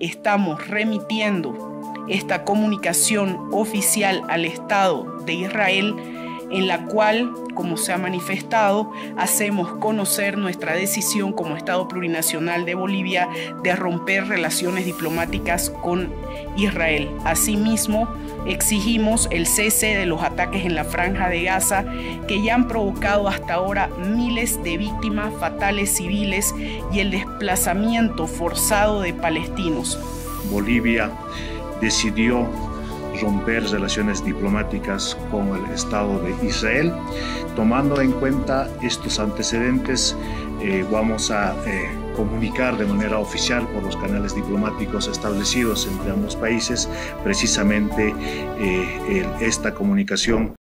estamos remitiendo esta comunicación oficial al Estado de Israel, en la cual, como se ha manifestado, hacemos conocer nuestra decisión como Estado plurinacional de Bolivia de romper relaciones diplomáticas con Israel. Asimismo, exigimos el cese de los ataques en la Franja de Gaza, que ya han provocado hasta ahora miles de víctimas fatales civiles y el desplazamiento forzado de palestinos. Bolivia decidió romper relaciones diplomáticas con el Estado de Israel. Tomando en cuenta estos antecedentes, vamos a comunicar de manera oficial por los canales diplomáticos establecidos entre ambos países precisamente esta comunicación.